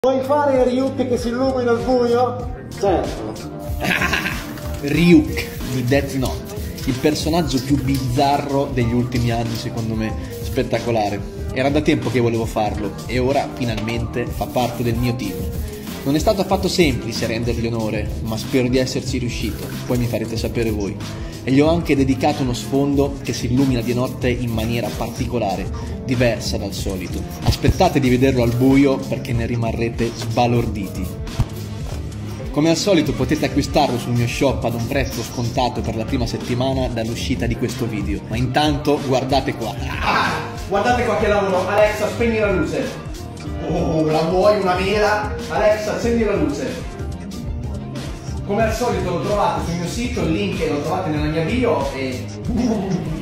Vuoi fare Ryuk che si illumina al buio? Certo. Ryuk di Death Note, il personaggio più bizzarro degli ultimi anni, secondo me, spettacolare. Era da tempo che volevo farlo e ora finalmente fa parte del mio team. Non è stato affatto semplice rendergli onore, ma spero di esserci riuscito, poi mi farete sapere voi. E gli ho anche dedicato uno sfondo che si illumina di notte in maniera particolare, diversa dal solito. Aspettate di vederlo al buio perché ne rimarrete sbalorditi. Come al solito potete acquistarlo sul mio shop ad un prezzo scontato per la prima settimana dall'uscita di questo video, ma intanto guardate qua. Guardate qua che lavoro. Alexa, spegni la luce. Oh, la vuoi una mela? Alexa, accendi la luce. Come al solito lo trovate sul mio sito, il link lo trovate nella mia bio e